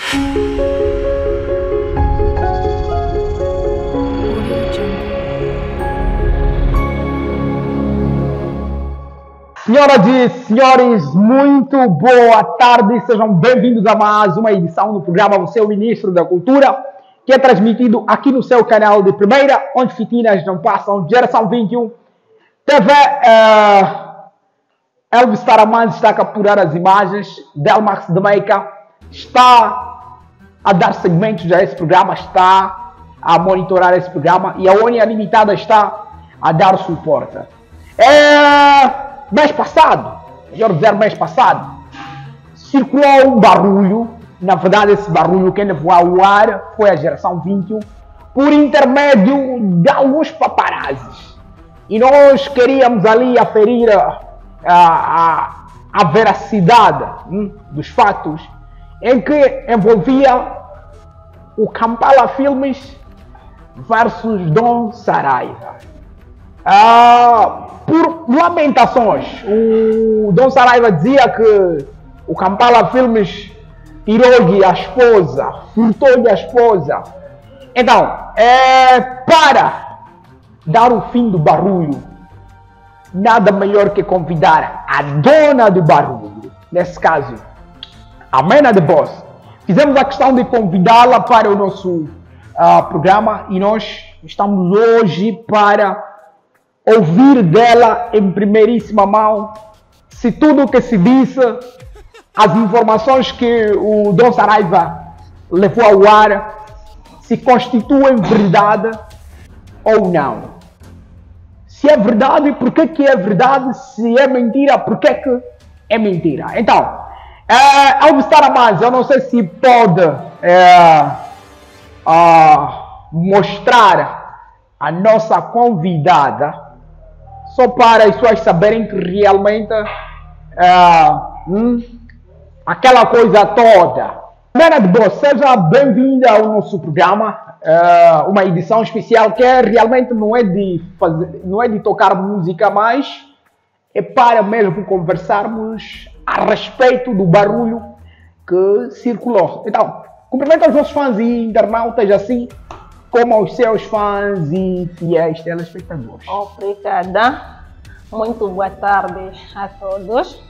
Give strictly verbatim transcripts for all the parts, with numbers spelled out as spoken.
Senhoras e senhores, muito boa tarde, sejam bem-vindos a mais uma edição do programa Você é o Ministro da Cultura, que é transmitido aqui no seu canal de primeira, onde fitinas não passam, Geração vinte e um, T V. Uh, Elvis Taramans está a capturar as imagens, Delmax de Meica está a dar segmentos a esse programa, está a monitorar esse programa e a Onia Limitada está a dar suporte. É... Mês passado, melhor dizer, mês passado, circulou um barulho. Na verdade, esse barulho quem levou ao ar foi a Geração vinte e um, por intermédio de alguns paparazzis. E nós queríamos ali aferir a, a, a veracidade hum, dos fatos, em que envolvia o Kampala Filmes versus Dom Saraiva. Ah, por lamentações, o Dom Saraiva dizia que o Kampala Filmes tirou-lhe a esposa, furtou-lhe a esposa. Então, é, para dar o fim do barulho, nada melhor que convidar a dona do barulho, nesse caso, a Mena de Boss. Fizemos a questão de convidá-la para o nosso uh, programa e nós estamos hoje para ouvir dela em primeiríssima mão se tudo o que se disse, as informações que o Dom Saraiva levou ao ar, se constituem verdade ou não. Se é verdade, por que que é verdade? Se é mentira, por que que é mentira? Então, é, Elvis Taramans, eu não sei se pode é, uh, mostrar a nossa convidada, só para as pessoas saberem que realmente uh, hum, aquela coisa toda. Mena de Boss, seja bem-vinda ao nosso programa, uh, uma edição especial que é, realmente não é, de fazer, não é de tocar música, mas é para mesmo conversarmos a respeito do barulho que circulou. Então, cumprimento aos nossos fãs e internautas assim como aos seus fãs e fiéis telespectadores. Obrigada. Muito boa tarde a todos.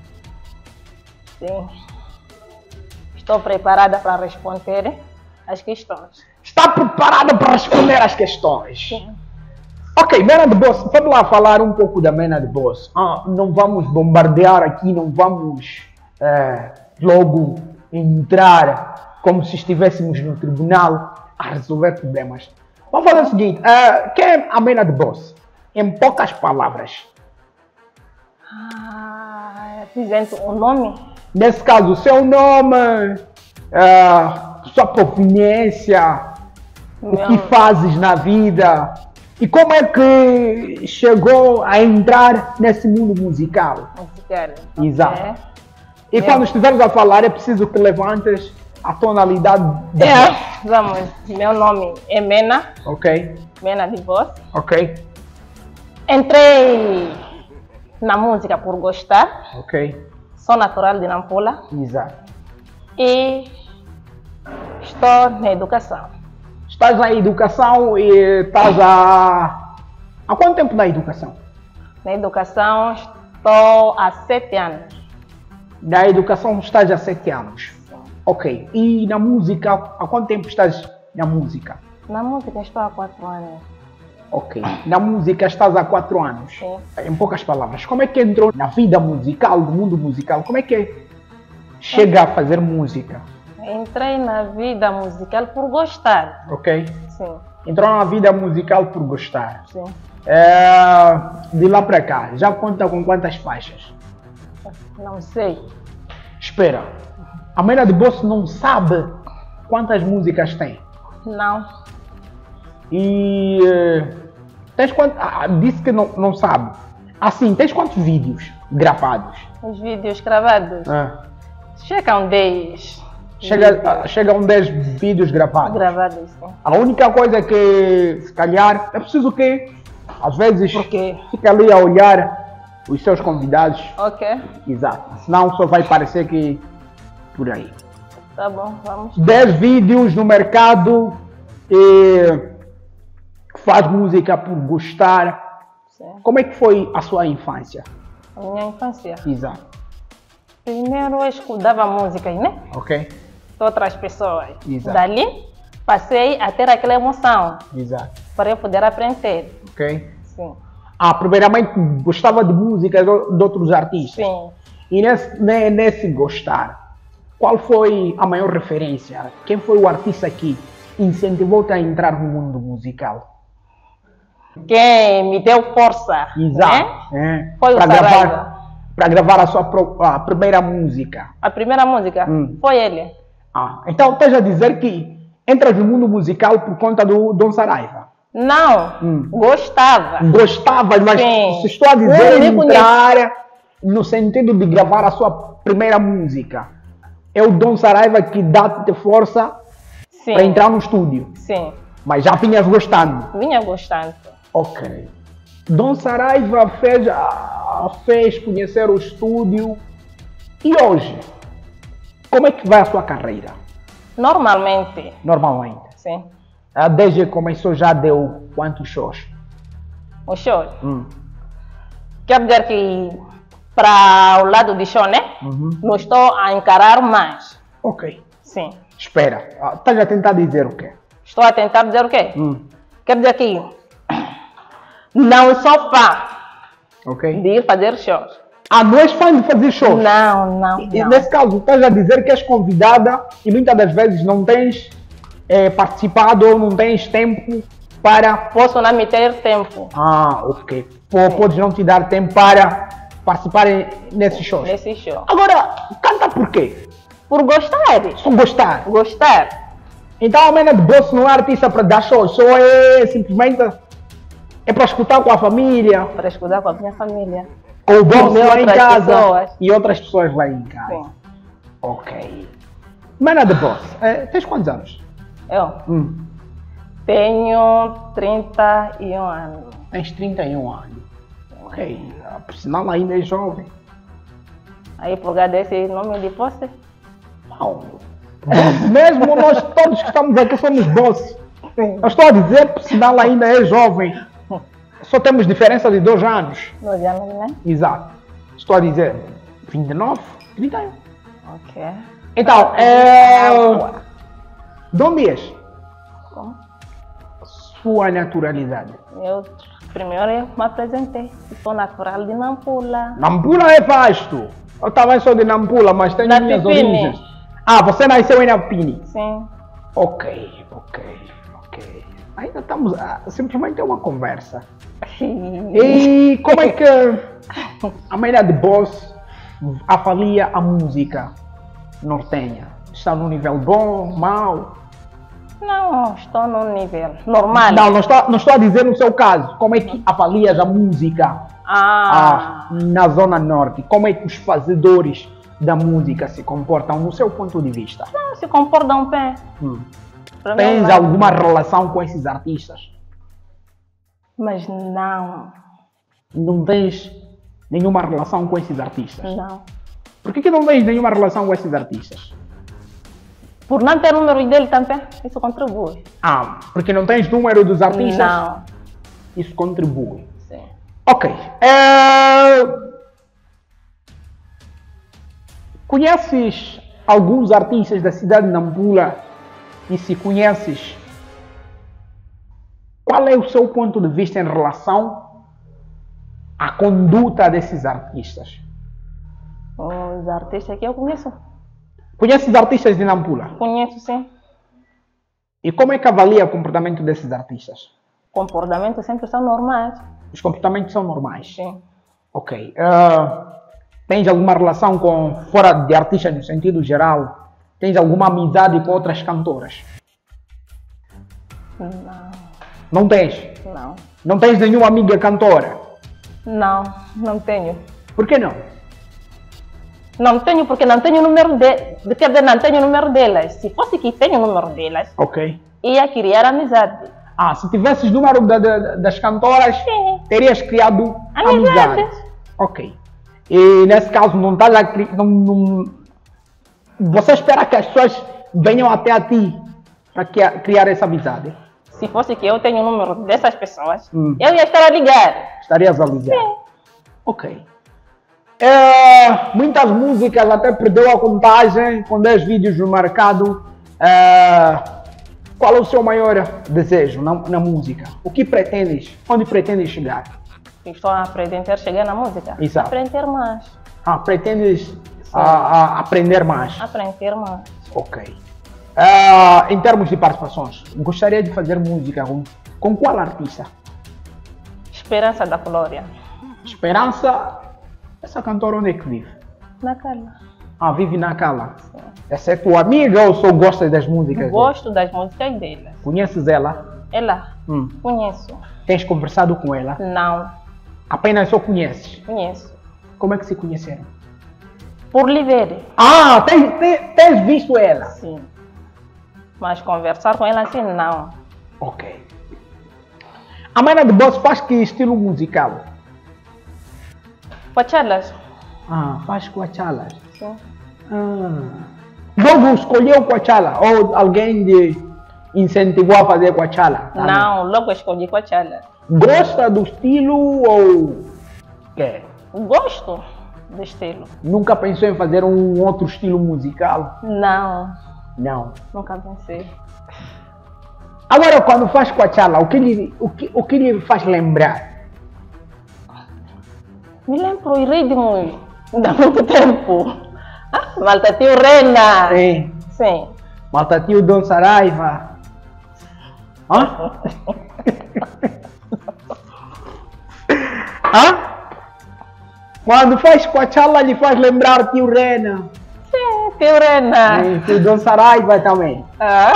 Sim. Estou preparada para responder as questões. Está preparada para responder as questões? Sim. Ok, Mena de Boss, vamos lá falar um pouco da Mena de Boss. Ah, não vamos bombardear aqui, não vamos é, logo entrar como se estivéssemos no tribunal a resolver problemas. Vamos fazer o seguinte, uh, quem é a Mena de Boss? Em poucas palavras. Ah, apresento o nome? Nesse caso, seu nome, uh, sua proveniência, Meu... o que fazes na vida e como é que chegou a entrar nesse mundo musical. Musical. Exato. É. E Meu... quando estivermos a falar, é preciso que levantes a tonalidade da é, voz. Vamos. Meu nome é Mena. Ok. Mena de Boss. Ok. Entrei na música por gostar. Ok. Sou natural de Nampula. Exato. E estou na educação. Estás na educação e estás há... Há quanto tempo na educação? Na educação estou há sete anos. Na educação estás há sete anos. Ok. E na música, há quanto tempo estás na música? Na música estou há quatro anos. Ok. Na música estás há quatro anos. Sim. Em poucas palavras, como é que entrou na vida musical, no mundo musical? Como é que chega a fazer música? Entrei na vida musical por gostar. Ok. Sim. Entrou na vida musical por gostar. Sim. É, de lá para cá, já conta com quantas faixas? Não sei. Espera. A Mena de Boss não sabe quantas músicas tem? Não. E tens quantos? Ah, disse que não, não sabe. Assim, tens quantos vídeos gravados? Os vídeos gravados? Ah. Chegam dez. Chega, chega a um dez vídeos gravados. Gravados, sim. A única coisa que, se calhar, é preciso que, às vezes, Porque fica ali a olhar os seus convidados. Ok. Exato. Senão só vai parecer que por aí. Tá bom, vamos. dez vídeos no mercado e faz música por gostar. Sim. Como é que foi a sua infância? A minha infância. Exato. Primeiro eu escutava músicas, né? Ok? De outras pessoas. Exato. Dali passei a ter aquela emoção Exato. para eu poder aprender. Ok? Sim. Ah, primeiramente gostava de música de de outros artistas. Sim. E nesse, ne- nesse gostar, qual foi a maior referência? Quem foi o artista que incentivou-te a entrar no mundo musical? Quem me deu força, Exato. né? É. Foi o Para Saraiva. gravar, para gravar a sua pro- a primeira música. A primeira música Hum. foi ele. Ah, então estás a dizer que entras no mundo musical por conta do Dom Saraiva? Não, Hum. gostava. Gostava, mas Sim. se estou a dizer Eu me entrar no sentido de gravar a sua primeira música, é o Dom Saraiva que dá-te força Sim. para entrar no estúdio. Sim, Mas já vinhas gostando. vinha gostando. Ok. Dom Saraiva fez, ah, fez conhecer o estúdio. E hoje? Como é que vai a sua carreira? Normalmente, Normalmente. sim, Ah, Desde que começou já deu quantos shows? o show. Hum. Quer dizer que para o lado de show, né? Uhum. Não estou a encarar mais. Ok. Sim. Espera. Ah, Estás a tentar dizer o quê? Estou a tentar dizer o quê? Hum. Quer dizer que não sou fã Ok. de ir fazer shows. Ah, não és fã de fazer shows? Não, não, E não. nesse caso, estás a dizer que és convidada e muitas das vezes não tens eh, participado ou não tens tempo para... Posso não me ter tempo Ah, ok. P- Podes não te dar tempo para participar em- nesses shows. nesse show. Agora, canta por quê? Por gostar, Só gostar. gostar. Então a Mena de Boss não é artista para dar show, só é simplesmente é para escutar com a família, Para escutar com a minha família. com o boss E lá em outras casa pessoas. e outras pessoas lá em casa. Sim. Ok. Mena de Boss, eh, tens quantos anos? Eu Hum, tenho trinta e um anos. tens trinta e um anos. Ok, ah, por sinal ainda é jovem. Aí por causa desse nome de posse, Não. Boss mesmo, nós todos que estamos aqui somos boss. sim. Eu estou a dizer, por sinal ainda é jovem. Só temos diferença de dois anos. Dois anos, né? Exato. Estou a dizer vinte e nove, trinta e um. Ok. Então, é... de onde és? Como? Sua naturalidade. Eu primeiro eu me apresentei. Sou natural de Nampula. Nampula é vasto. Eu também sou de Nampula, mas tenho Na minhas Pipini. origens. Ah, você nasceu em Napini. Sim. Ok, ok, ok. Ainda estamos... ah, simplesmente é uma conversa. E como é que a maneira de Boss avalia a música nortenha? Está num nível bom, mau? Não, estou num nível normal. Não, não estou, não estou a dizer no seu caso. Como é que avalias a música Ah, ah, na Zona Norte? Como é que os fazedores da música se comportam no seu ponto de vista? não se comportam bem. Hum. Para mim, Tens não. alguma relação com esses artistas? Mas não, Não tens nenhuma relação com esses artistas? não. Por que, que não tens nenhuma relação com esses artistas? Por não ter número dele também, isso contribui. Ah, porque não tens número dos artistas? Não. Isso contribui. Sim. Ok. É... Conheces alguns artistas da cidade de Nampula? E se conheces, qual é o seu ponto de vista em relação à conduta desses artistas? Os artistas que eu conheço, Conheces artistas de Nampula? conheço sim. E como é que avalia o comportamento desses artistas? Comportamentos sempre são normais. Os comportamentos são normais. Sim. Ok. Ah, tens alguma relação com, fora de artistas no sentido geral, tens alguma amizade com outras cantoras? Não, Não tens? não. Não tens nenhuma amiga cantora? Não, não tenho. Por que não? Não tenho porque não tenho o número de... de quer dizer, não tenho o número delas. Se fosse que tenho o número delas, Ok. ia criar amizade. Ah, se tivesses número da- da- das cantoras, Sim. terias criado Amizades. amizade. Ok. E nesse caso não estás a cri- não, não, Você espera que as pessoas venham até a ti para criar essa amizade? Se fosse que eu tenho o número dessas pessoas, Hum. eu ia estar a ligar. Estarias a ligar? Sim. Ok. É, muitas músicas até perdeu a contagem com dez vídeos no mercado. É, qual é o seu maior desejo na, na música? O que pretendes? Onde pretendes chegar? Estou a pretender chegar na música. Exato. Aprender mais. Ah, pretendes a, a aprender mais? Aprender mais. Ok. É, em termos de participações, gostaria de fazer música com, com qual artista? Esperança da Glória. Esperança, essa cantora onde é que vive? Na Cala. Ah, vive na Cala. Sim. Essa é tua amiga ou só gosta das músicas? Gosto das músicas dela. Conheces ela? Ela? Hum. Conheço. Tens conversado com ela? Não. Apenas só conheces? Conheço. Como é que se conheceram? Por lhe ver. Ah, tens, tens, tens visto ela? Sim. Mas conversar com ela assim, não. Ok. A Mana de Boss faz que estilo musical? Coachelas? Ah, faz Coachelas. Sim. Ah. Logo escolheu Coachella ou alguém lhe incentivou a fazer Coachella? Tá, Não, logo escolhi Coachella. Gosta do estilo ou quer? Gosto do estilo. Nunca pensou em fazer um outro estilo musical? Não, Não. nunca pensei. Agora, quando faz Coachella, o que lhe, o que, o que lhe faz lembrar? Me lembro os ritmos de muito tempo. Ah, Malta Tio Rena. Sim. Sim. Malta Tio Dom Saraiva. Hã? Hã? Quando faz Coachella, lhe faz lembrar Tio Rena. Sim, Tio Rena. Sim, Tio Dom Saraiva também. Ah.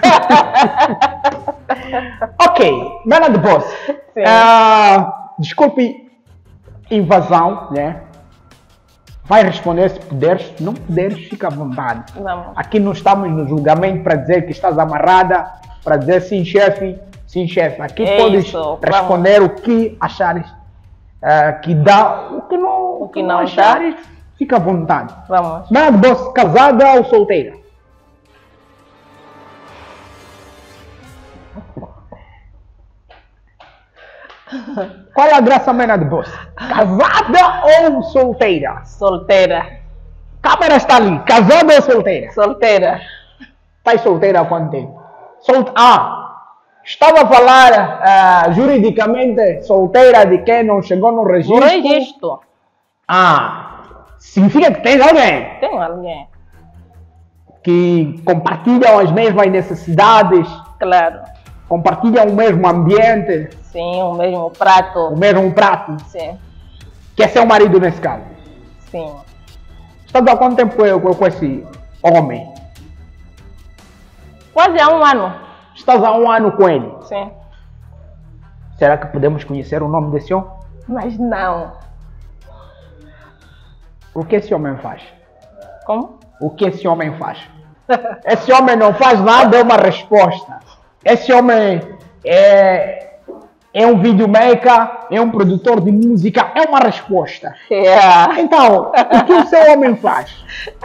Ok, Mana de Boss. Sim. Ah, desculpe, invasão, né? Vai responder se puderes, se não puderes, fica à vontade. Vamos. Aqui não estamos no julgamento para dizer que estás amarrada, para dizer sim, chefe, sim, chefe. Aqui É podes isso, responder vamos. O que achares ah, que dá, o que não, O que não achares, fica à vontade. Vamos. Mana de Boss, casada ou solteira? Qual é a graça, Mana de Boss? Casada ou solteira? Solteira. Câmera está ali. Casada ou solteira? Solteira. Estás solteira há quanto tempo? Solte... Ah, estava a falar ah, juridicamente solteira de quem não chegou no registro. No registro. Ah, significa que tens alguém Tenho alguém. que compartilham as mesmas necessidades, Claro. compartilham o mesmo ambiente, Sim, o mesmo prato. o mesmo prato, Sim. que é seu marido nesse caso. Sim. Estás há quanto tempo com, com esse homem? Quase há um ano. Estás há um ano com ele. Sim. Será que podemos conhecer o nome desse homem? Mas não. O que esse homem faz? Como? O que esse homem faz? Esse homem não faz nada, é uma resposta. Esse homem é, é um videomaker, é um produtor de música, é uma resposta. Yeah. Então, o que o seu homem faz?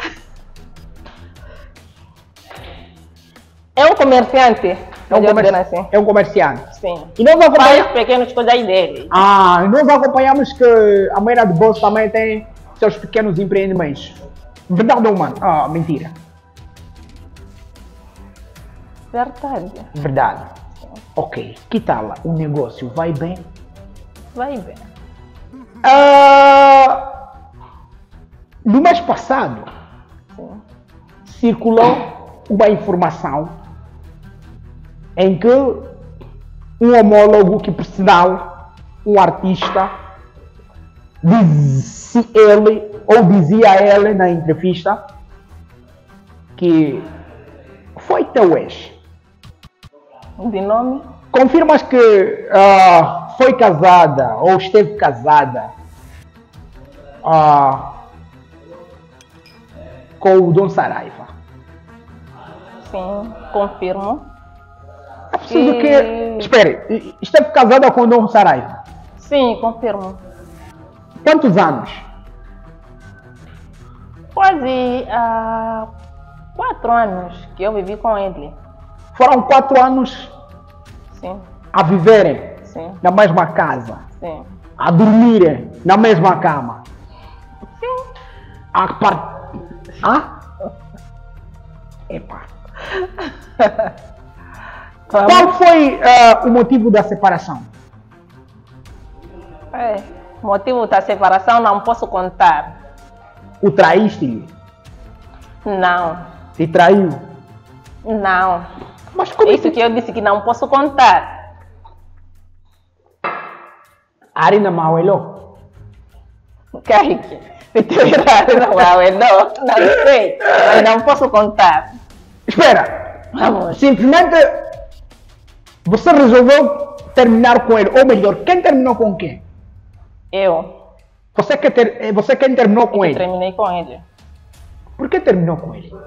É um comerciante. É um, Pode comer... dizer assim. é um comerciante. Sim. E nós Faz acompanhamos... pequenos coisas dele. Ah, e nós acompanhamos que a Mana de Boss também tem seus pequenos empreendimentos. Verdade ou mano? Ah, mentira. Verdade. Verdade. Ok. Que tal? O negócio vai bem? Vai bem. Ah, no mês passado, Sim. circulou uma informação em que um homólogo, que por sinal, um artista, disse ele, ou dizia ele na entrevista, que foi teu ex. De nome? Confirmas que ah, foi casada ou esteve casada ah, com o Dom Saraiva? Sim, confirmo. É preciso E- que... Espere, esteve casada com o Dom Saraiva? Sim, confirmo. Quantos anos? Quase há Quatro anos que eu vivi com ele. Foram quatro anos Sim, a viverem sim, na mesma casa, sim. a dormirem na mesma cama. Sim. A par... Ah? Epa. Qual foi uh, o motivo da separação? É, o motivo da separação não posso contar. O traíste-lhe? Não, Te traiu? não. Mas como Isso que eu disse que não posso contar. Arina Mauelo? Kaique, se tiver não, não, não sei, mas não posso contar. Espera! Vamos. Simplesmente você resolveu terminar com ele, ou melhor, quem terminou com quem? Eu, Você que, ter... você quem terminou com que ele? terminei com ele. Por que terminou com ele?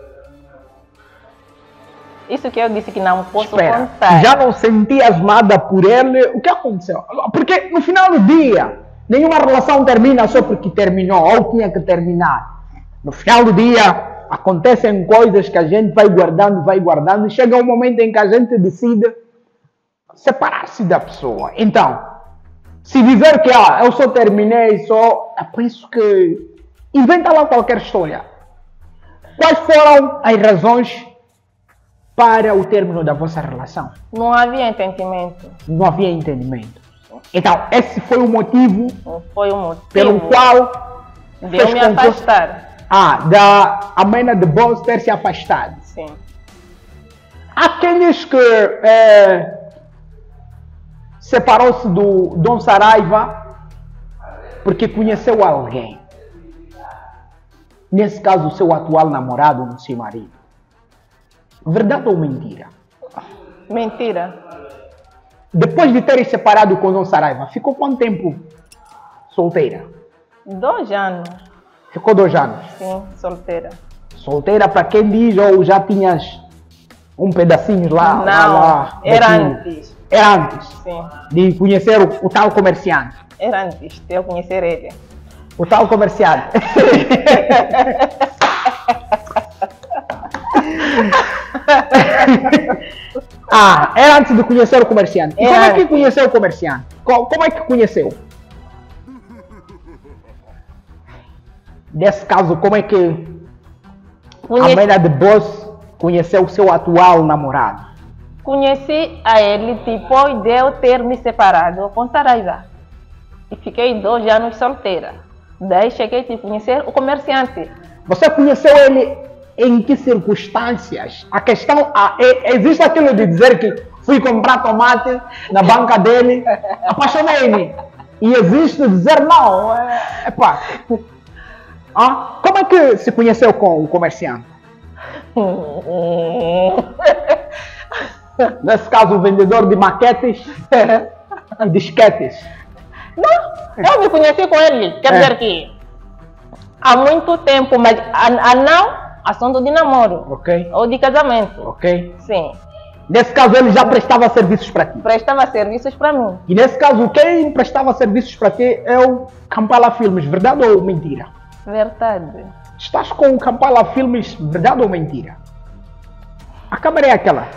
Isso que eu disse que não posso Espera, contar. já não sentias nada por ele? O que aconteceu? Porque no final do dia, nenhuma relação termina só porque terminou, ou tinha que terminar. No final do dia, acontecem coisas que a gente vai guardando, vai guardando, e chega um momento em que a gente decide separar-se da pessoa. Então, se dizer que ah, eu só terminei, só... É por isso que... Inventa lá qualquer história. Quais foram as razões para o término da vossa relação? Não havia entendimento. Não havia entendimento. Então, esse foi o motivo Não foi o motivo pelo qual de fez eu me com que- afastar. ah, da Amena de Boss ter se afastado. Sim. Há quem diz que eh, separou-se do Dom Saraiva porque conheceu alguém. Nesse caso, o seu atual namorado ou seu marido. Verdade ou mentira? Mentira. Depois de terem separado com o Dom Saraiva, ficou quanto tempo solteira? Dois anos. Ficou dois anos. Sim, solteira. Solteira para quem diz, ou já tinhas um pedacinho lá? Não, lá, lá, era daquilo? antes. Era antes Sim, de conhecer o, o tal comerciante. era antes de eu conhecer ele. O tal comerciante. Ah, era antes de conhecer o comerciante. E Era como é que antes. conheceu o comerciante? Co- Como é que conheceu? Nesse caso, como é que a Conheci, Mena de Boss conheceu o seu atual namorado? conheci a ele depois de eu ter me separado com Saraiva. E fiquei dois anos solteira. Daí cheguei a conhecer o comerciante. Você conheceu ele em que circunstâncias? A questão, a, é- existe aquilo de dizer que fui comprar tomate na banca dele, apaixonei-me. E existe dizer não, é, epá. Ah, como é que se conheceu com o comerciante? Nesse caso, o vendedor de maquetes e disquetes. Não, eu me conheci com ele. Quer É. dizer que há muito tempo, mas a, a não assunto de namoro Ok, ou de casamento. ok. Sim, Nesse caso, ele já prestava serviços para ti. prestava serviços para mim. E nesse caso, quem prestava serviços para ti é o Kampala Filmes, verdade ou mentira? Verdade. Estás com o Kampala Filmes, verdade ou mentira? A câmera é aquela.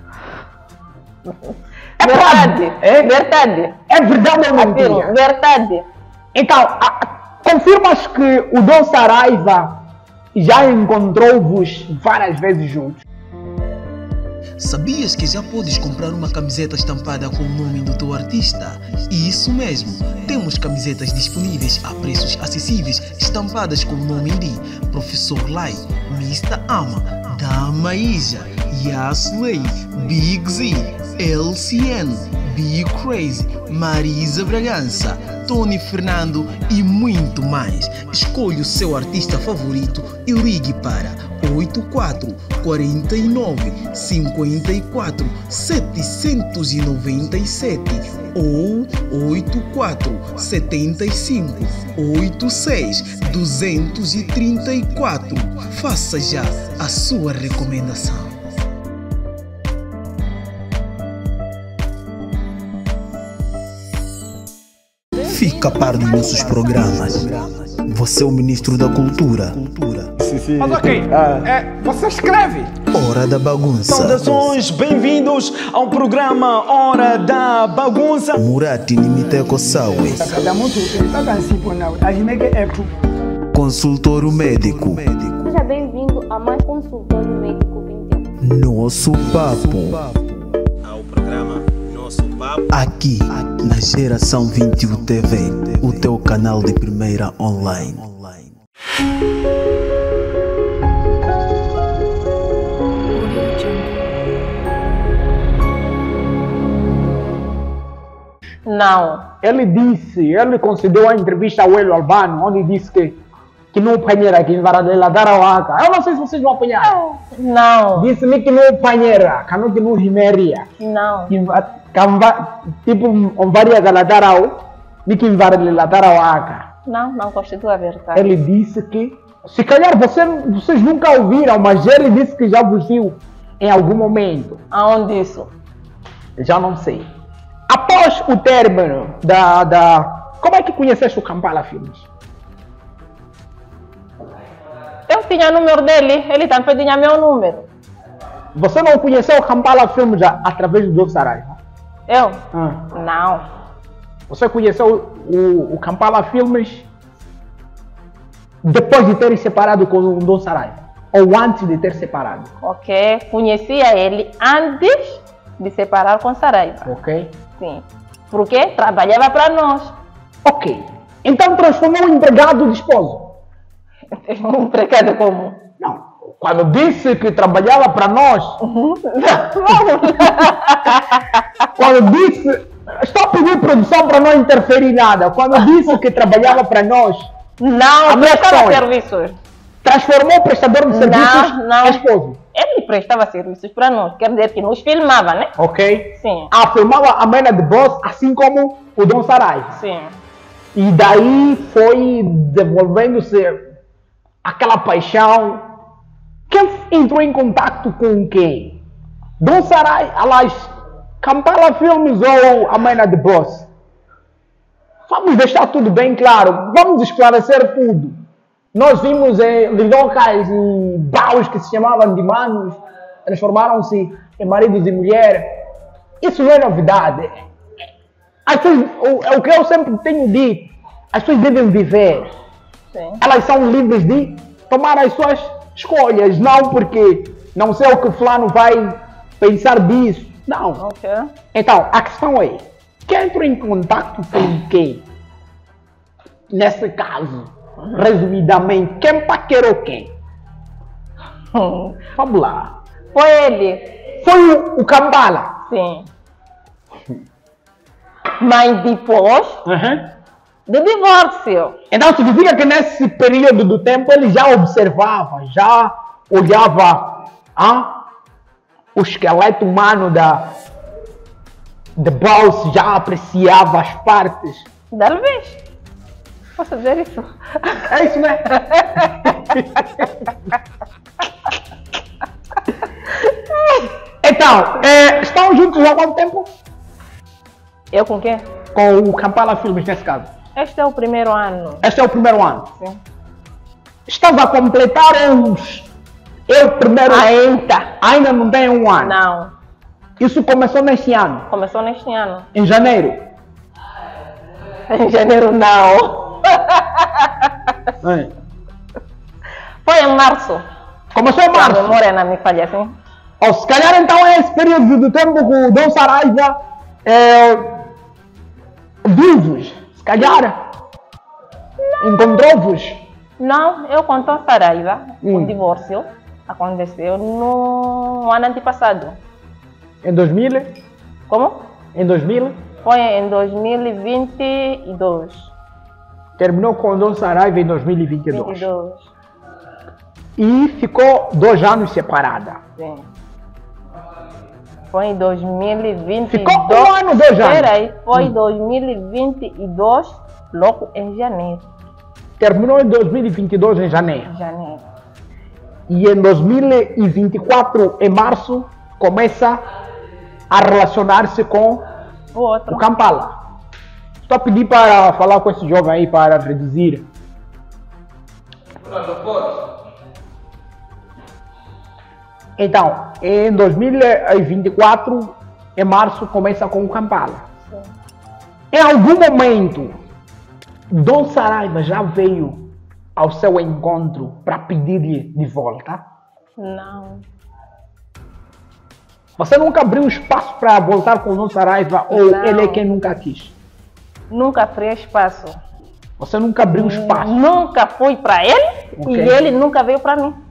É Verdade. É, Verdade. é verdade ou Afirmo, mentira? verdade. Então, a- confirmas que o Dom Saraiva já encontrou-vos várias vezes juntos? Sabias que já podes comprar uma camiseta estampada com o nome do teu artista? Isso mesmo, temos camisetas disponíveis a preços acessíveis, estampadas com o nome de Professor Lai, mister Ama, Dama Ija, Yasley, Big Z, L C N, Be Crazy, Marisa Bragança, Tony Fernando e muito mais. Escolha o seu artista favorito e ligue para oito quatro quatro nove cinco quatro sete nove sete ou oito quatro sete cinco oito seis dois três quatro. Faça já a sua recomendação. Fica a par dos nossos programas. Você é o ministro da cultura. cultura. Sim, sim. Mas ok, Ah. é, você escreve. Hora da bagunça. Saudações, bem-vindos ao programa Hora da Bagunça. Murati Nimiteko Sawe. Cada muito está ganhando não. A gente é pro. Consultório médico. Seja bem-vindo a mais Consultório Médico vinte e um. Nosso papo. Ao programa Nosso Papo. Aqui, na Geração vinte e um T V, o teu canal de primeira online. Não. Ele disse, ele concedeu a entrevista ao Hélio Albano, onde disse que, que não apanheira, que vai dar a vaca. Eu não sei se vocês vão apanhar. Não. Disse-me que não apanheira, que não que não rimeria. Não. Que va- que va- tipo, um varia galadarau, me que vai dar a vaca. Não, não constitui a verdade. Ele disse que, se calhar você, vocês nunca ouviram, mas ele disse que já vos viu em algum momento. Aonde isso? Já não sei. Após o término da, da... Como é que conheceste o Kampala Filmes? Eu tinha o número dele, ele também tinha meu número. Você não conheceu o Kampala Filmes já através do Dom Saraiva? Eu? Ah. Não. Você conheceu o, o Kampala Filmes depois de terem separado com o Dom Saraiva? Ou antes de ter separado? Ok. Conhecia ele antes de separar com Saraiva. Ok? Sim. Porque trabalhava para nós. Ok. Então transformou o empregado de esposo? Um empregado como? Não. Quando disse que trabalhava para nós, quando disse, estou a pedir produção para não interferir em nada. Quando disse que trabalhava para nós, Não, A minha prestava questão é- serviços. transformou o prestador de serviços Não, não. em esposo. Ele prestava serviços para nós. Quer dizer que nos filmava, né? Ok? Sim. Ah, filmava a Mena de Boss, assim como o Dom Saraiva. Sim. E daí foi desenvolvendo-se aquela paixão. Quem entrou em contato com quem? Dom Saraiva, aliás, Kampala Filmes ou a Mena de Boss? Vamos deixar tudo bem claro. Vamos esclarecer tudo. Nós vimos eh, locais e baús que se chamavam de manos, transformaram-se em maridos e mulheres. Isso não é novidade. As pessoas, o, o que eu sempre tenho dito, as pessoas devem viver. Sim. Elas são livres de tomar as suas escolhas, não porque não sei o que fulano vai pensar disso. Não. Ok. Então, a questão é, quem entrou em contato com quem? Nesse caso, resumidamente, quem paquerou quem? Hum. Vamos lá. Foi ele. Foi o, o Kampala. Sim. Mas depois do divórcio. Então significa que nesse período do tempo ele já observava, já olhava ah, o esqueleto humano da de Boss, já apreciava as partes. Talvez. Posso dizer isso? É isso, né? Então, é, estão juntos há quanto tempo? Eu com quem? Com o Kampala Filmes, nesse caso. Este é o primeiro ano. Este é o primeiro ano. Sim. Estava a completar uns... Eu primeiro... Ainda. Ainda não tem um ano. Não. Isso começou neste ano, Começou neste ano. em janeiro. Em janeiro não. É. Foi em março. Começou em A março. memória não me falha, assim. Ou se calhar então é esse período do tempo que o Dom Saraiva é, viu-vos. Se calhar encontrou-vos. Não, eu conto a Saraiva. Hum. O divórcio aconteceu no ano antepassado. Em dois mil? Como? Em dois mil? Foi em dois mil e vinte e dois. Terminou com o Dom Saraiva em dois mil e vinte e dois. vinte e dois. E ficou dois anos separada. Sim. Foi em dois mil e vinte e dois. Ficou um ano, dois anos. Espera aí, foi em Hum. dois mil e vinte e dois, logo em janeiro. Terminou em dois mil e vinte e dois, em janeiro. Janeiro. E em dois mil e vinte e quatro, em março, começa a relacionar-se com O outro. o Kampala. Estou a pedir para falar com esse jovem aí para reduzir Então, em dois mil e vinte e quatro, em março, começa com o Kampala. Sim. Em algum momento, Dom Saraiva já veio ao seu encontro para pedir-lhe de volta? Não. Você nunca abriu espaço para voltar com o Dom Saraiva ou Não. ele é quem nunca quis? Nunca abri espaço. Você nunca abriu espaço? Nunca fui para ele Ok. e ele nunca veio para mim.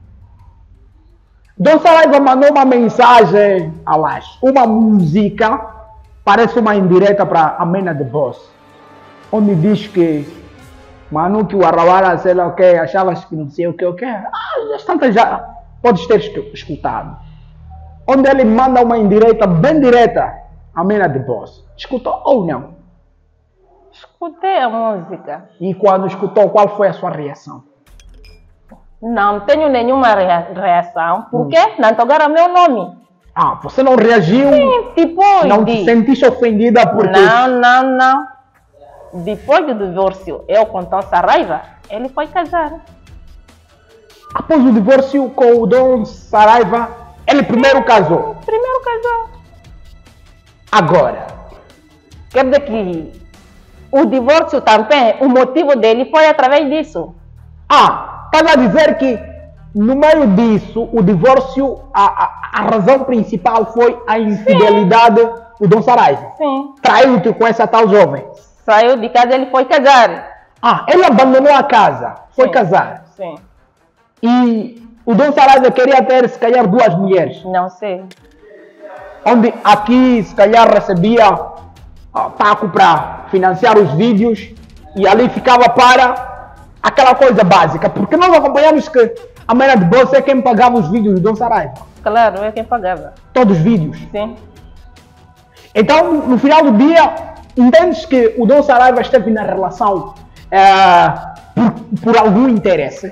Dom Saraiva mandou uma mensagem, aliás, uma música, parece uma indireta para Amena de Boss, onde diz que Manu, que o Arrawara, sei lá o que, achavas que não sei o que, o que. Ah, já tantas já podes ter escutado. Onde ele manda uma indireta, bem direta, a Amena de Boss. Escutou ou não? Escutei a música. E quando escutou, qual foi a sua reação? Não tenho nenhuma rea- reação, porque hum. não tocaram meu nome. Ah, você não reagiu? Sim, tipo, Não de... te sentiste ofendida porque... Não, não, não. Depois do divórcio, eu com Dom Saraiva, ele foi casar. Após o divórcio com o Dom Saraiva, ele primeiro casou. Primeiro casou. Agora, Quer dizer que o divórcio também, o motivo dele foi através disso. ah, estás a dizer que no meio disso, o divórcio, a, a, a razão principal foi a infidelidade Sim. do Dom Saraiva. Sim. Traiu-te com essa tal jovem. Saiu de casa, ele foi casar. Ah, ele abandonou a casa, foi Sim. casar. Sim. E o Dom Saraiva queria ter, se calhar, duas mulheres. Não sei. Onde aqui, se calhar, recebia uh, Paco para financiar os vídeos e ali ficava para aquela coisa básica. Porque nós acompanhamos que a Amena de Boss é quem pagava os vídeos do Dom Saraiva. Claro, é quem pagava. Todos os vídeos. Sim. Então, no final do dia, entendes que o Dom Saraiva esteve na relação uh, por, por algum interesse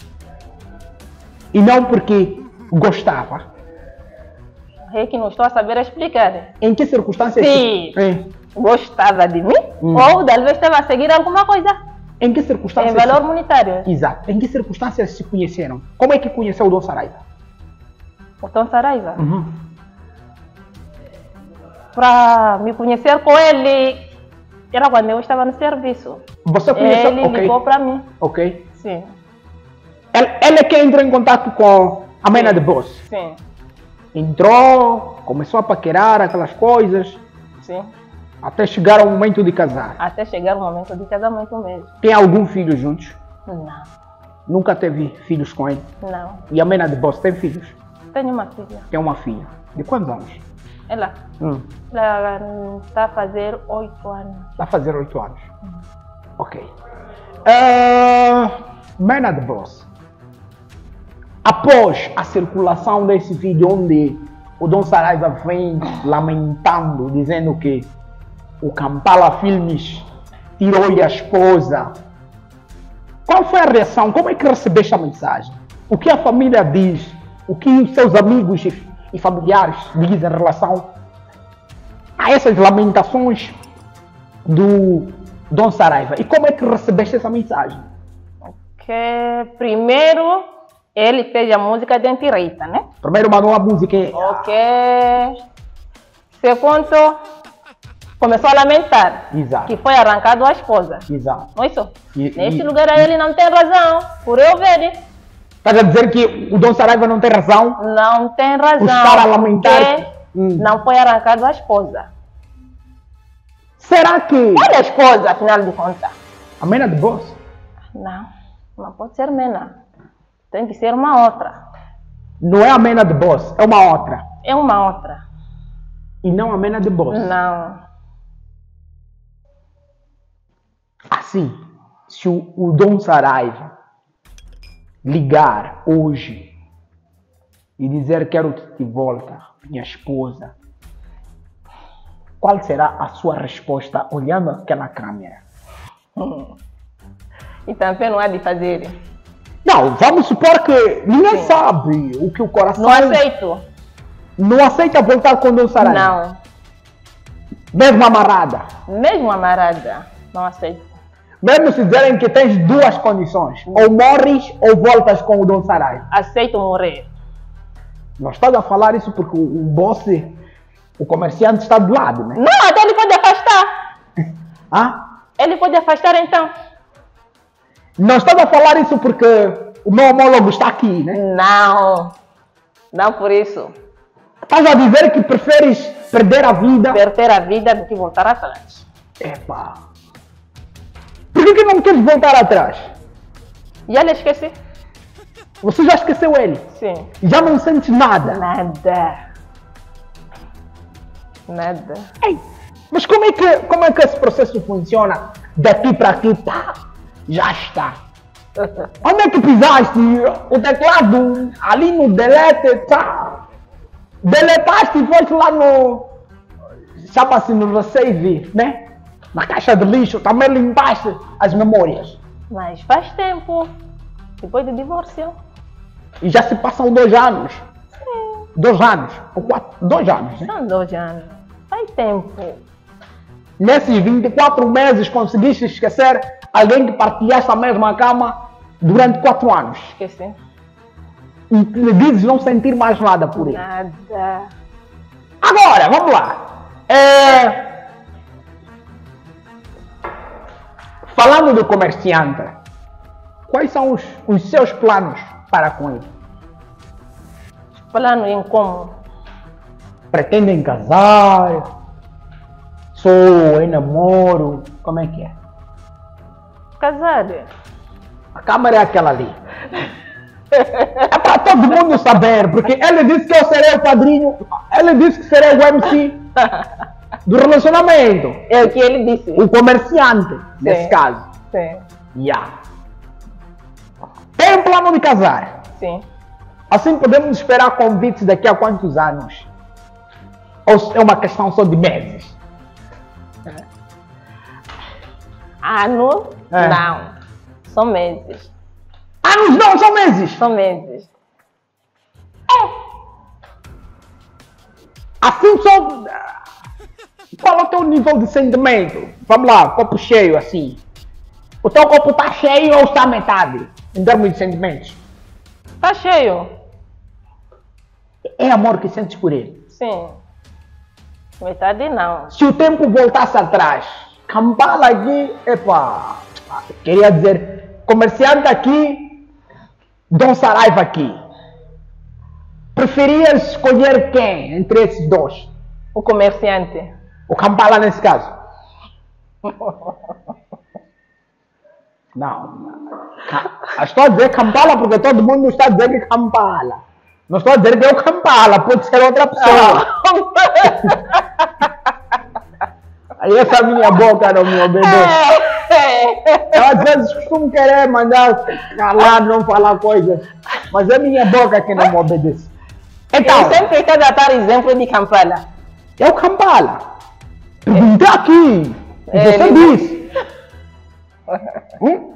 e não porque gostava. É que não estou a saber explicar. Em que circunstâncias? Sim. É. Gostava de mim Hum. ou talvez estava a seguir alguma coisa. Em que Em circunstâncias? valor monetário. Exato. Em que circunstâncias se conheceram? Como é que conheceu o Dom Saraiva? O Dom Saraiva. Uhum. Para me conhecer com ele, era quando eu estava no serviço. Você conheceu? Ele Ok. ligou para mim. Ok. Sim. Ele, ele é quem entrou em contato com a Amena Sim. de Boss. Sim. Entrou, começou a paquerar aquelas coisas, Sim. até chegar ao momento de casar. Até chegar o momento de casamento mesmo. Tem algum filho juntos? Não. Nunca teve filhos com ele? Não. E a Amena de Boss tem filhos? Tenho uma filha. Tem uma filha. De quantos anos? Ela. Hum. Ela está a fazer oito anos. Vai fazer oito anos. Ok. Uh, Amena de Boss. Após a circulação desse vídeo onde o Dom Saraiva vem lamentando, dizendo que o Kampala Filmes tirou-lhe a esposa, qual foi a reação? Como é que recebeste a mensagem? O que a família diz? O que os seus amigos e familiares dizem em relação a essas lamentações do Dom Saraiva? E como é que recebeste essa mensagem? Que primeiro ele fez a música de direita, né? Primeiro mandou a música. Ok. Segundo, começou a lamentar Exato. que foi arrancado a esposa. Exato. Não é isso? E- Neste e- lugar ele não tem razão, por eu ver. Estás a dizer que o Dom Saraiva não tem razão? Não tem razão. estar a lamentar porque que- hum. não foi arrancado a esposa. Será que Olha a esposa, afinal de contas. a Amena de Boss? Não, não pode ser Mena. Tem que ser uma outra. Não é a Amena de Boss, é uma outra. É uma outra. E não a Amena de Boss. Não. Assim, se o, o Dom Saraiva ligar hoje e dizer quero-te de volta, minha esposa, qual será a sua resposta olhando aquela câmera? E também não há de fazer. Não, vamos supor que ninguém Sim. sabe o que o coração... Não aceito. Não aceita voltar com o Dom Saraiva? Não. Mesmo amarrada. Mesmo amarada, não aceito. Mesmo se dizerem que tens duas condições, ou morres ou voltas com o Dom Saraiva. Aceito morrer. Não estás a falar isso porque o, o boss, o comerciante está do lado, né? Não, até ele pode afastar. Ah? Ele pode afastar então. Não estás a falar isso porque o meu homólogo está aqui, né? Não. Não por isso. Estás a dizer que preferes perder a vida? Perder a vida do que voltar atrás. Epa. Por que, que não queres voltar atrás? Já lhe esqueci? Você já esqueceu ele? Sim. Já não sentes nada? Nada. Nada. Ei, mas como é, que, como é que esse processo funciona? Daqui para aqui, pá, já está. Onde é que pisaste o teclado? Ali no delete, tá? Deletaste e foste lá no... chama-se no receive, né? Na caixa de lixo, também limpaste as memórias. Mas faz tempo. Depois do divórcio. E já se passam dois anos. Sim. Dois anos. Ou quatro, dois anos, né? São dois anos. Faz tempo. Nesses vinte e quatro meses conseguiste esquecer alguém que partilhaste a mesma cama durante quatro anos. Esqueci. E lhe dizes não sentir mais nada por ele. Nada. Agora, vamos lá. É... Falando do comerciante, quais são os, os seus planos para com ele? Plano em como? Pretendem casar? Sou em namoro? Como é que é? Casar. A câmera é aquela ali. É para todo mundo saber, porque ele disse que eu serei o padrinho, ele disse que serei o M C do relacionamento. É o que ele disse. O comerciante, nesse caso. Sim. Yeah. Tem um plano de casar. Sim. Assim podemos esperar convites daqui a quantos anos? Ou é uma questão só de meses? Ano? É. Não. São meses. Anos não, são meses! São meses. Assim só... Qual é o teu nível de sentimento? Vamos lá, copo cheio assim. O teu copo está cheio ou está metade? Em termos de sentimentos. Tá cheio? É amor que sentes por ele. Sim. Metade não. Se o tempo voltasse atrás, Kampala aqui, epa, queria dizer, comerciante aqui, Dom Saraiva aqui. Preferias escolher quem entre esses dois? O comerciante. O Kampala nesse caso? Não. Eu estou a dizer Kampala porque todo mundo está a dizer que é Kampala. Não estou a dizer que é o Kampala, pode ser outra pessoa. Aí essa minha boca não me obedece. Eu às vezes costumo querer mandar calar, não falar coisas, mas é minha boca que não me obedece. Então, Eu sempre quero dar exemplo de Kampala. é o Kampala. Perguntei aqui. E É, você ele- disse. Hum?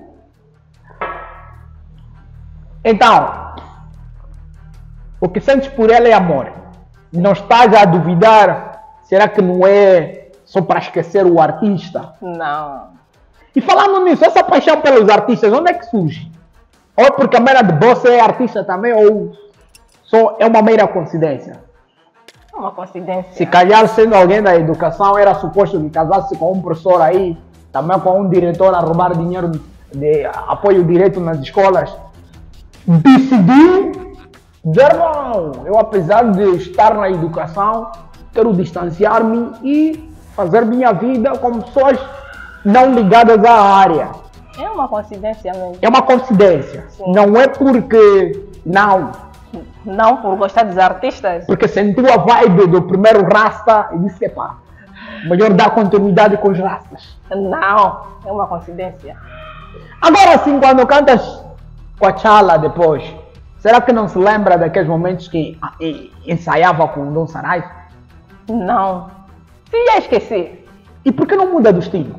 Então, o que sentes por ela é amor. Não estás a duvidar, será que não é só para esquecer o artista? Não. E falando nisso, essa paixão pelos artistas, onde é que surge? Ou é porque a mera de você é artista também, ou só é uma mera coincidência? É uma coincidência. Se calhar, sendo alguém da educação, era suposto que casasse com um professor aí, também com um diretor a roubar dinheiro de apoio direto nas escolas. Decidiu dizer, não, eu apesar de estar na educação, quero distanciar-me e fazer minha vida com pessoas não ligadas à área. É uma coincidência mesmo. É uma coincidência. Sim. Não é porque, não, Não por gostar dos artistas. porque sentiu a vibe do primeiro Rasta e disse, pá, melhor dar continuidade com os Rastas. Não. É uma coincidência. Agora sim, quando cantas com a Chala depois, será que não se lembra daqueles momentos que ah, e- ensaiava com o Dom Saraiva? Não. Se já esqueci. E por que não muda do estilo?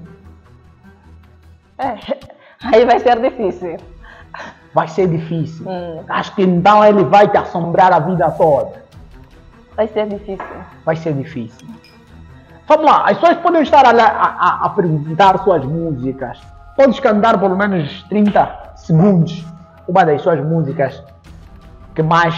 É. Aí vai ser difícil. Vai ser difícil. Hum. Acho que então ele vai te assombrar a vida toda. Vai ser difícil. Vai ser difícil. Vamos lá, as pessoas podem estar a, a- a- a perguntar suas músicas. podes cantar pelo menos trinta segundos uma das suas músicas que mais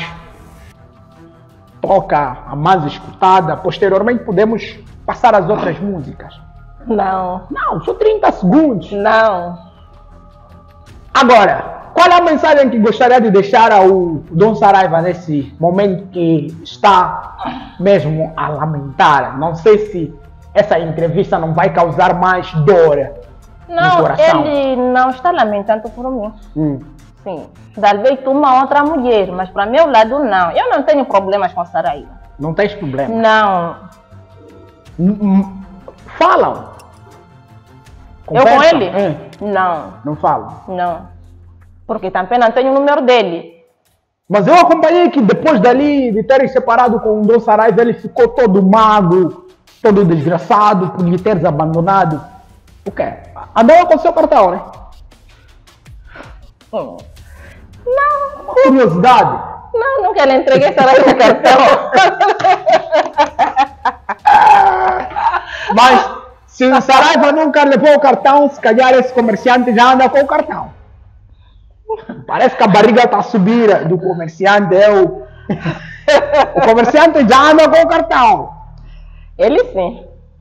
toca, a mais escutada. Posteriormente podemos passar as outras músicas. Não. Não, só trinta segundos. Não. Agora, qual é a mensagem que gostaria de deixar ao Dom Saraiva nesse momento que está mesmo a lamentar? Não sei se essa entrevista não vai causar mais dor no Não, coração. ele não está lamentando por mim. Hum. Sim. Talvez tu uma outra mulher, mas para meu lado não. Eu não tenho problemas com Saraiva. Não tens problema? Não. Hum, hum. Falam? Eu com Conversam? ele? É. Não. Não falam? Não. Porque também não tenho o número dele. Mas eu acompanhei que depois dali, de terem separado com o Dom Saraiva, ele ficou todo mago, todo desgraçado por lhe teres abandonado. O quê? Andava com o seu cartão, né? Hum. Não. Uma curiosidade. Não, nunca lhe entreguei Saraiva o cartão. Mas se o Saraiva nunca levou o cartão, se calhar esse comerciante já anda com o cartão. Parece que a barriga está a subir do comerciante. É o... o comerciante já anda com o cartão. Ele sim.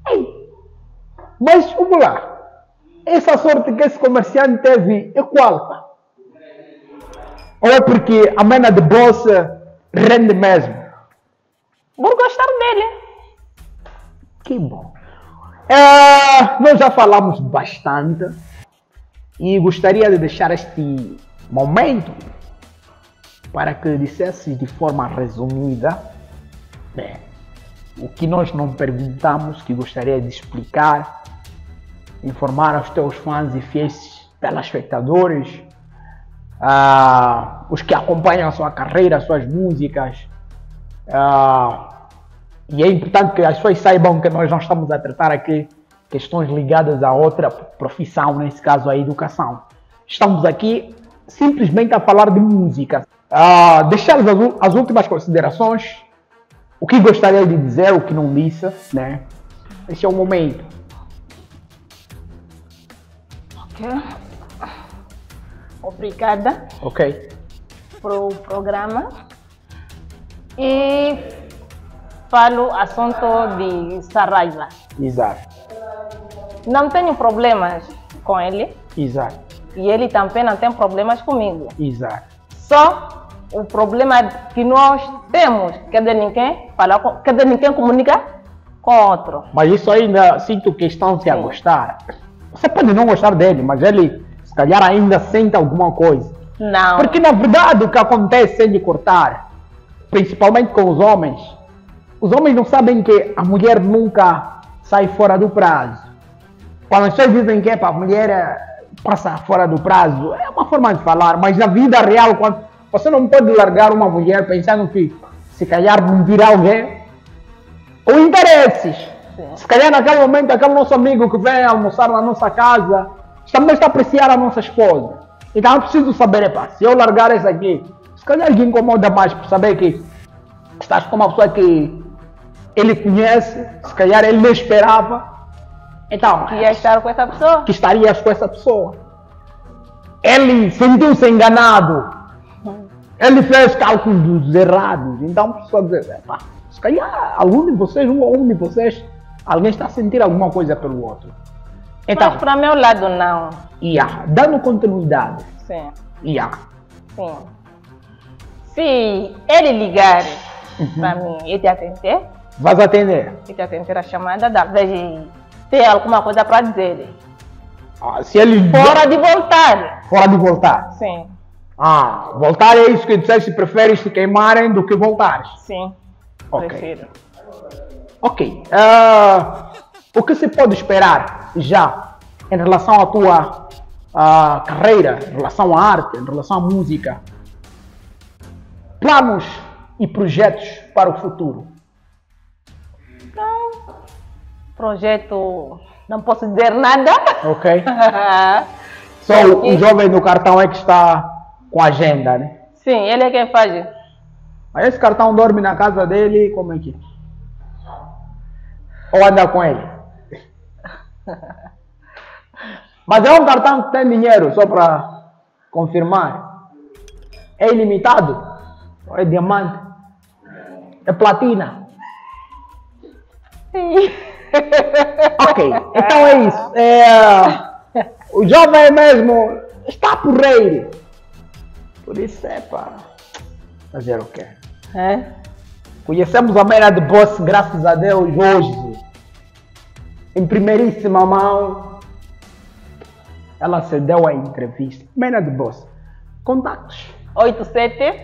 Mas vamos lá. Essa sorte que esse comerciante teve é qual? Pá? Ou é porque a mena de bolsa rende mesmo? Por gostar dele. Que bom. É, nós já falamos bastante e gostaria de deixar este momento para que dissesse de forma resumida, né, o que nós não perguntamos, que gostaria de explicar, informar aos teus fãs e fiéis telespectadores, uh, os que acompanham a sua carreira, as suas músicas. Uh, e é importante que as pessoas saibam que nós não estamos a tratar aqui questões ligadas a outra profissão, nesse caso a educação. Estamos aqui simplesmente a falar de música. Uh, deixar as, as últimas considerações, o que gostaria de dizer, o que não disse, né? Esse é o momento. Ok. Obrigada. Ok. Pro programa. E falo assunto de Saraiva. Exato. Não tenho problemas com ele. Exato. E ele também não tem problemas comigo. Exato. Só o problema que nós temos, que de ninguém falar com, que de ninguém comunica com outro. Mas isso ainda sinto que estão-se a gostar. Você pode não gostar dele, mas ele, se calhar, ainda sente alguma coisa. Não. Porque, na verdade, o que acontece é de cortar, principalmente com os homens, os homens não sabem que a mulher nunca sai fora do prazo. Quando as pessoas dizem que é para a mulher passar fora do prazo, é uma forma de falar, mas na vida real, quando você não pode largar uma mulher pensando que, se calhar, não virá alguém, ou interesses. Sim. Se calhar naquele momento, aquele nosso amigo que vem almoçar na nossa casa, também está a apreciar a nossa esposa. Então eu preciso saber, epa, se eu largar essa aqui, se calhar lhe incomoda mais por saber que estás com uma pessoa que ele conhece, se calhar ele não esperava. Então, Ia estar com essa pessoa? que estarias com essa pessoa. Ele sentiu-se enganado. Ele fez cálculos errados. Então, só dizer, epa, se calhar algum de vocês, um ou um de vocês, alguém está a sentir alguma coisa pelo outro. Então, Mas para meu lado não. yeah, dando continuidade. Sim. Yeah. Sim. Se ele ligar Uhum. para mim e te atender, Vais atender. e te atender a chamada, talvez tenha alguma coisa para dizer. Ah, se ele Fora de voltar. fora de voltar. Sim. Ah, voltar é isso que disseste, preferes se queimarem do que voltares. Sim. Ok. Prefiro. Ok. Ah, o que se pode esperar já em relação à tua ah, carreira, em relação à arte, em relação à música? Planos e projetos para o futuro? Projeto, não posso dizer nada. Ok. Só o, o jovem do cartão é que está com a agenda, né? Sim, ele é quem faz. Mas esse cartão dorme na casa dele, como é que é? Ou anda com ele? Mas é um cartão que tem dinheiro, só para confirmar. É ilimitado? Ou é diamante? É platina? Sim. Ok, então é isso. É, o jovem mesmo está porreiro. Por isso é para fazer o quê? É? Conhecemos a Mena de Boss, graças a Deus, hoje. Em primeiríssima mão, ela se deu a entrevista. Mena de Boss, contactos. oito sete,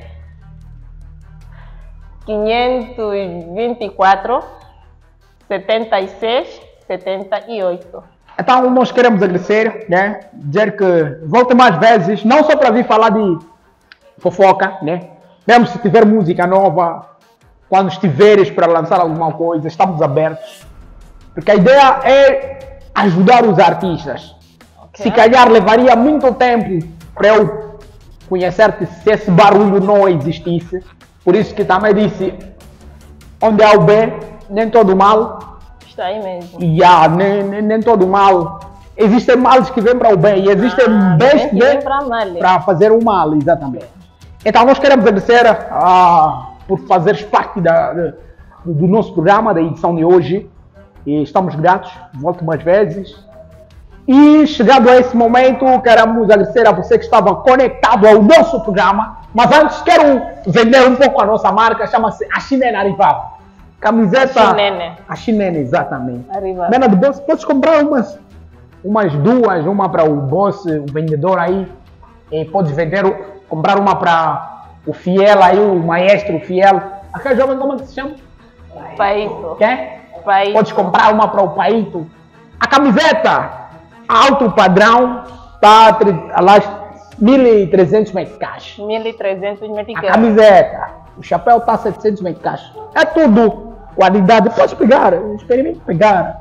quinhentos e vinte e quatro, setenta e seis, setenta e oito. Então nós queremos agradecer, né? Dizer que volte mais vezes, não só para vir falar de fofoca, né? Mesmo se tiver música nova, quando estiveres para lançar alguma coisa, estamos abertos. Porque a ideia é ajudar os artistas. Okay. Se calhar levaria muito tempo para eu conhecer-te se esse barulho não existisse. Por isso que também disse, onde há o bem, nem todo mal. Está aí mesmo. E há, nem, nem, nem todo mal. Existem males que vêm para o bem e existem ah, bens que vêm para fazer o mal, exatamente. Então nós queremos agradecer ah, por fazeres parte da, de, do nosso programa, da edição de hoje. E estamos gratos, volte mais vezes. E chegado a esse momento, queremos agradecer a você que estava conectado ao nosso programa. Mas antes quero vender um pouco a nossa marca, chama-se A Chinene Arrivava. Camiseta... A Chinene. A Chinene, exatamente. Arrivava. Mena de Boss, podes comprar umas, umas duas, uma para o boss, o vendedor aí. E podes vender, comprar uma para o fiel aí, o maestro fiel. Aquele jovem, como é que se chama? Paito. Quem? Paito. Podes comprar uma para o Paito. A camiseta alto padrão está a mil e trezentos meticais. mil e trezentos meticais. A camiseta, o chapéu está a setecentos meticais. É tudo qualidade. Pode pegar, experimente pegar.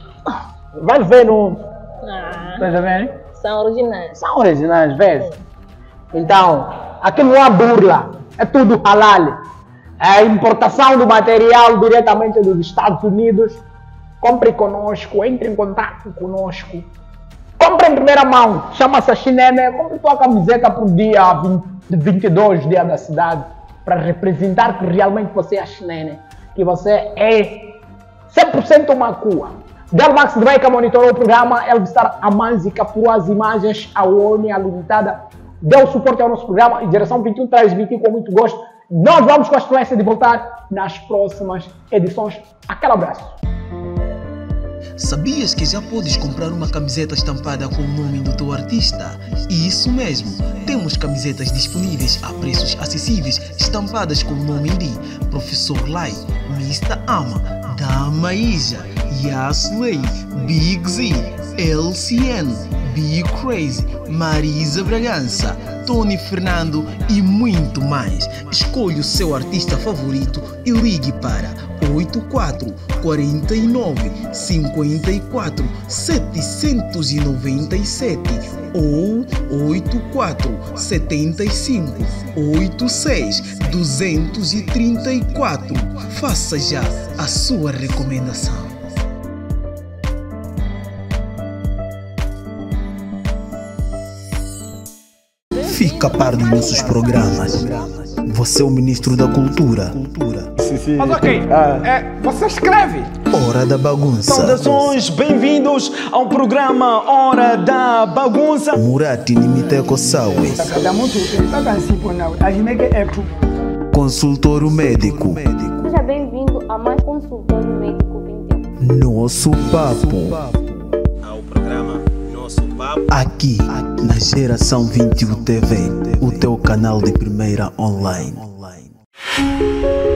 Vai ver no... Ah, Tá vendo? são originais. São originais, vês? Então, aqui não há burla. É tudo halal. É a importação do material diretamente dos Estados Unidos. Compre conosco, entre em contato conosco. Compre em primeira mão, chama-se A Chinene. Compre tua camiseta para o dia vinte e dois, dia da cidade, para representar que realmente você é A Chinene, que você é cem por cento Macua. Delmax Drake monitorou o programa, Elvistar Amanzi capturou as imagens, a ONU a limitada deu suporte ao nosso programa e Geração vinte e um transmitiu com muito gosto. Nós vamos com a experiência de voltar nas próximas edições. Aquele abraço. Sabias que já podes comprar uma camiseta estampada com o nome do teu artista? Isso mesmo, temos camisetas disponíveis a preços acessíveis, estampadas com o nome de Professor Lai, mister Ama, Dama Ija, Yasley, Big Z, L C N, Big Crazy, Marisa Bragança, Tony Fernando e muito mais. Escolha o seu artista favorito e ligue para oito quatro quatro nove cinco quatro sete nove sete ou oito quatro sete cinco oito seis dois três quatro. Faça já a sua recomendação. Fica a par dos nossos programas. Você é o ministro da cultura. Sim, sim. Mas ok, ah. é, você escreve. Hora da bagunça. Saudações, bem-vindos ao programa Hora da Bagunça. Murati Nimiteko Sawe. Consultório médico. Seja bem-vindo a mais Consultório Médico vinte e um. Nosso papo. Ao programa Nosso Papo. Aqui, na Geração vinte e um T V, o teu canal de primeira online.